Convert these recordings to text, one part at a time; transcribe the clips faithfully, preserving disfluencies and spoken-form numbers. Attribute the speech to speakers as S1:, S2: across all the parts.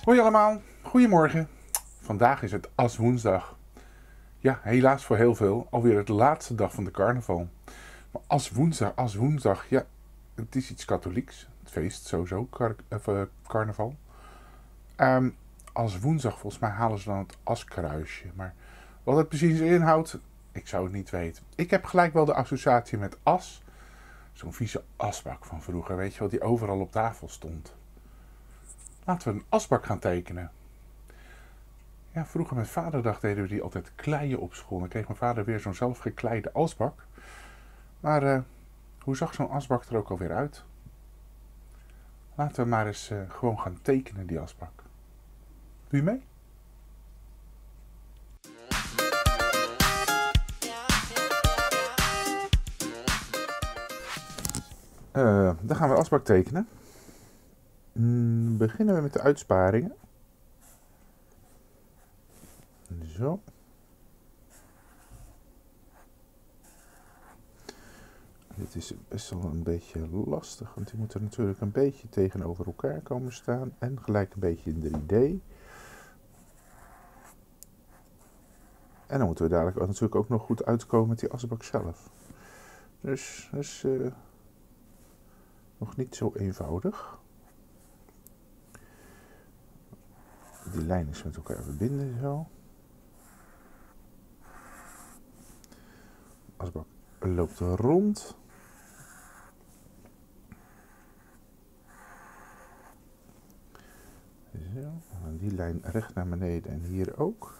S1: Hoi allemaal, goedemorgen. Vandaag is het Aswoensdag. Ja, helaas voor heel veel alweer het laatste dag van de carnaval. Maar Aswoensdag, Aswoensdag, ja, het is iets katholieks. Het feest sowieso, kar of, uh, carnaval. Um, Aswoensdag, volgens mij halen ze dan het askruisje. Maar wat het precies inhoudt, ik zou het niet weten. Ik heb gelijk wel de associatie met as. Zo'n vieze asbak van vroeger, weet je wel, die overal op tafel stond. Laten we een asbak gaan tekenen. Ja, vroeger met vaderdag deden we die altijd kleien op school. Dan kreeg mijn vader weer zo'n zelfgekleide asbak. Maar uh, hoe zag zo'n asbak er ook alweer uit? Laten we maar eens uh, gewoon gaan tekenen, die asbak. Doe je mee? Uh, dan gaan we de asbak tekenen. Mm, beginnen we met de uitsparingen. Zo. Dit is best wel een beetje lastig, want die moeten natuurlijk een beetje tegenover elkaar komen staan en gelijk een beetje in drie D. En dan moeten we dadelijk natuurlijk ook nog goed uitkomen met die asbak zelf. Dus dat is uh, nog niet zo eenvoudig. Die lijnen met elkaar verbinden zo. Asbak loopt rond. Zo, en die lijn recht naar beneden en hier ook.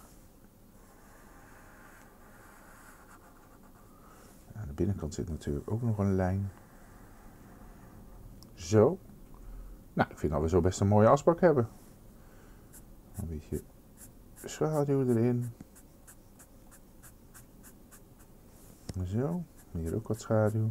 S1: Aan de binnenkant zit natuurlijk ook nog een lijn. Zo. Nou, ik vind dat we zo best een mooie asbak hebben. Een beetje schaduw erin. Zo, hier ook wat schaduw.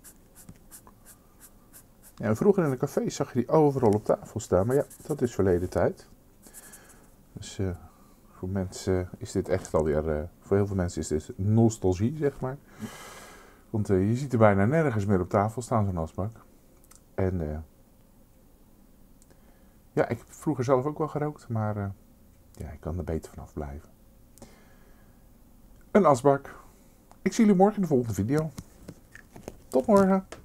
S1: Ja, vroeger in de cafés zag je die overal op tafel staan, maar ja, dat is verleden tijd. Dus uh, voor mensen is dit echt alweer, uh, voor heel veel mensen is dit nostalgie, zeg maar. Want uh, je ziet er bijna nergens meer op tafel staan, zo'n asbak. En uh, ja, ik heb vroeger zelf ook wel gerookt, maar uh, ja, ik kan er beter vanaf blijven. Een asbak. Ik zie jullie morgen in de volgende video. Tot morgen.